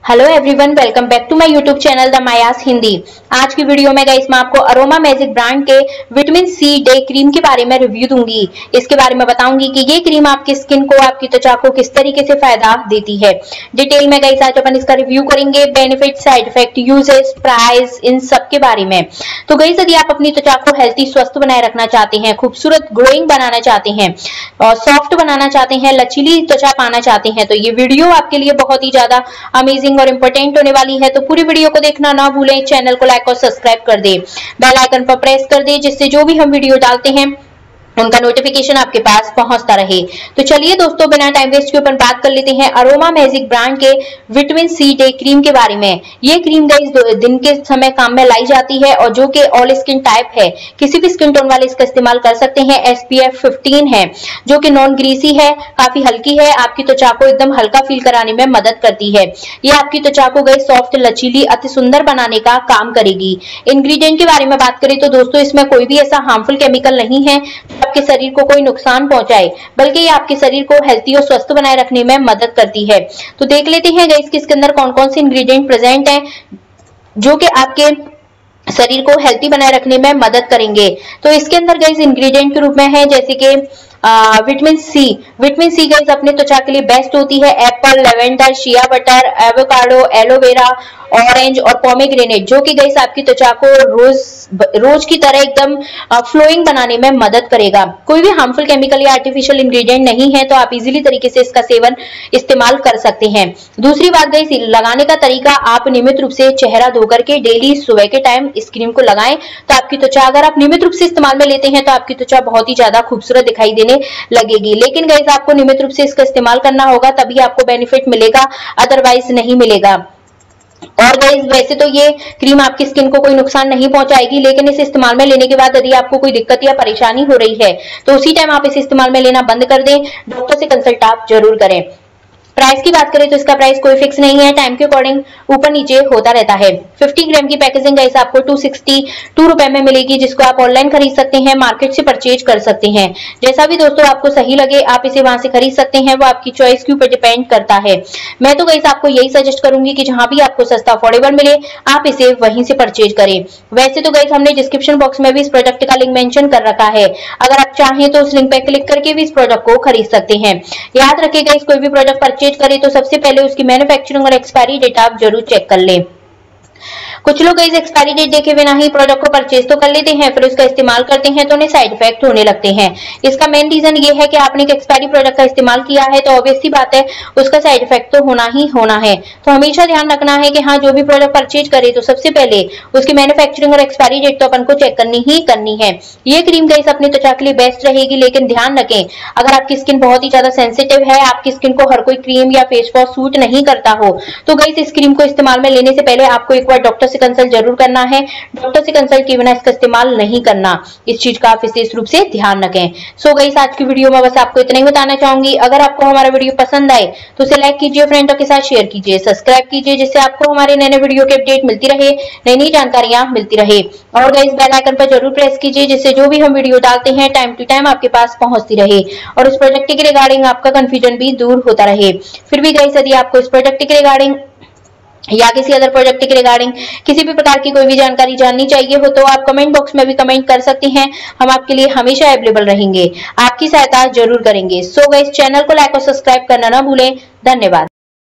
Hello everyone, welcome back to my YouTube channel the Mayas Hindi. आज की video में guys मैं आपको अरोमा मैजिक ब्रांड के विटामिन सी डे क्रीम के बारे में रिव्यू दूंगी। इसके बारे में बताऊंगी कि ये क्रीम आपकी स्किन को, आपकी त्वचा को किस तरीके से फायदा देती है। डिटेल में गाइस आज अपन इसका रिव्यू करेंगे, benefit, side effect, uses, price, इन सब के बारे में। तो गाइस यदि आप अपनी त्वचा को हेल्थी, स्वस्थ बनाए रखना चाहते हैं, खूबसूरत ग्लोइंग बनाना चाहते हैं और सॉफ्ट बनाना चाहते हैं, लचीली त्वचा पाना चाहते हैं, तो ये वीडियो आपके लिए बहुत ही ज्यादा अमेजिंग और इंपॉर्टेंट होने वाली है। तो पूरी वीडियो को देखना ना भूलें, चैनल को लाइक और सब्सक्राइब कर दें, बेल आइकन पर प्रेस कर दें, जिससे जो भी हम वीडियो डालते हैं उनका नोटिफिकेशन आपके पास पहुंचता रहे। तो चलिए दोस्तों, बिना टाइम वेस्ट के ऊपर बात कर लेते हैं अरोमा मैजिक ब्रांड के विटामिन सी डे क्रीम के बारे में। ये क्रीम गाइस दिन के समय काम में लाई जाती है और जो कि ऑल स्किन टाइप है, किसी भी स्किन टोन वाले इसका इस्तेमाल कर सकते हैं। SPF 15 है, जो कि नॉन ग्रीसी है, काफी हल्की है, आपकी त्वचा को एकदम हल्का फील कराने में मदद करती है। ये आपकी त्वचा को गाइस सॉफ्ट, लचीली, अति सुंदर बनाने का काम करेगी। इंग्रेडिएंट के बारे में बात करें तो दोस्तों, इसमें कोई भी ऐसा हार्मफुल केमिकल नहीं है आपके शरीर को कोई नुकसान पहुंचाए, बल्कि ये आपके शरीर को हेल्थी और स्वस्थ बनाए रखने में मदद करती है। तो देख लेते हैं गाइस कि इसके अंदर कौन कौन से इंग्रेडिएंट प्रेजेंट हैं जो कि आपके शरीर को हेल्थी बनाए रखने में मदद करेंगे। तो इसके अंदर गाइस इंग्रेडिएंट के रूप में है जैसे कि विटामिन सी गाइस अपने त्वचा के लिए बेस्ट होती है। Apple, lavender, shea butter, avocado, aloe vera, orange और पोमेग्रेनेट, जो कि गाइस आपकी त्वचा को रोज की तरह एकदम फ्लोइंग बनाने में मदद करेगा। कोई भी हार्मफुल केमिकल या आर्टिफिशियल इंग्रेडिएंट नहीं है, तो आप इजीली तरीके से इसका सेवन इस्तेमाल कर सकते हैं। दूसरी बात गाइस, लगाने का तरीका, आप नियमित रूप से चेहरा धोकर के डेली सुबह के टाइम इस क्रीम को लगाएं, तो आपकी त्वचा, अगर आप नियमित रूप से इस्तेमाल में लेते हैं तो आपकी त्वचा बहुत ही ज्यादा खूबसूरत दिखाई देने लगेगी। लेकिन गाइस आपको नियमित रूप से इसका इस्तेमाल करना होगा, तभी आपको बेनिफिट मिलेगा, अदरवाइज नहीं मिलेगा। और गाइस वैसे तो ये क्रीम आपकी स्किन को कोई नुकसान नहीं पहुंचाएगी, लेकिन इसे इस्तेमाल में लेने के बाद यदि आपको कोई दिक्कत या परेशानी हो रही है तो उसी टाइम आप इसे इस्तेमाल में लेना बंद कर दें, डॉक्टर से कंसल्ट आप जरूर करें। प्राइस की बात करें तो इसका प्राइस कोई फिक्स नहीं है, टाइम के अकॉर्डिंग ऊपर नीचे होता रहता है। 50 ग्राम की पैकेजिंग गाइस आपको 262 रुपए में मिलेगी, जिसको आप ऑनलाइन खरीद सकते हैं, मार्केट से परचेज कर सकते हैं। जैसा भी दोस्तों आपको सही लगे आप इसे वहां से खरीद सकते हैं, वो आपकी चॉइस के ऊपर डिपेंड करता है। मैं तो गाइस आपको यही सजेस्ट करूंगी कि जहां भी आपको सस्ता अफोर्डेबल मिले आप इसे वहीं से परचेज करें। वैसे तो गाइस हमने डिस्क्रिप्शन बॉक्स में भी इस प्रोडक्ट का लिंक मेंशन कर रखा है, अगर आप चाहें तो उस लिंक पे क्लिक करके भी इस प्रोडक्ट को खरीद सकते हैं। याद रखिएगा, इस कोई भी प्रोडक्ट परचेज करें तो सबसे पहले उसकी मैन्युफैक्चरिंग और एक्सपायरी डेट आप जरूर चेक कर लें। कुछ लोग इस एक्सपायरी डेट देखे बिना ही प्रोडक्ट को परचेज तो कर लेते हैं, फिर उसका इस्तेमाल करते हैं तो उन्हें साइड इफेक्ट होने लगते हैं। इसका मेन रीजन ये है कि आपने एक एक्सपायरी प्रोडक्ट का इस्तेमाल किया है, तो ऑब्वियस सी बात है उसका साइड इफेक्ट तो होना ही होना है। तो हमेशा ध्यान रखना है कि हाँ, जो भी प्रोडक्ट परचेज करे तो सबसे पहले उसकी मैन्युफैक्चरिंग और एक्सपायरी डेट तो अपन को चेक करनी ही करनी है। ये क्रीम गाइस अपनी त्वचा के लिए बेस्ट रहेगी, लेकिन ध्यान रखें अगर आपकी स्किन बहुत ही ज्यादा सेंसिटिव है, आपकी स्किन को हर कोई क्रीम या फेस वॉश सूट नहीं करता हो, तो गाइस इस क्रीम को इस्तेमाल में लेने से पहले आपको एक बार डॉक्टर से कंसल्ट जरूर करना है। डॉक्टर से कंसल्ट किए बिना इसका इस्तेमाल नहीं करना, इस चीज का आप विशेष रूप से ध्यान रखें। सो गाइस आज की वीडियो में बस आपको इतना ही बताना चाहूंगी। अगर आपको हमारा वीडियो पसंद आए तो उसे लाइक कीजिए, फ्रेंडों के साथ शेयर कीजिए, सब्सक्राइब कीजिए, जिससे आपको हमारे नए नए वीडियो की अपडेट मिलती रहे, नई नई जानकारियां मिलती रहे। और गाइस बेल आइकन पर जरूर प्रेस कीजिए, जिससे जो भी हम वीडियो डालते हैं टाइम टू टाइम आपके पास पहुंचती रहे और इस प्रोडक्ट के रिगार्डिंग आपका कंफ्यूजन भी दूर होता रहे। फिर भी गाइस यदि आपको इस प्रोडक्ट के रिगार्डिंग या किसी अदर प्रोजेक्ट के रिगार्डिंग किसी भी प्रकार की कोई भी जानकारी जाननी चाहिए हो तो आप कमेंट बॉक्स में भी कमेंट कर सकते हैं, हम आपके लिए हमेशा अवेलेबल रहेंगे, आपकी सहायता जरूर करेंगे। सो गाइस चैनल को लाइक और सब्सक्राइब करना ना भूलें। धन्यवाद।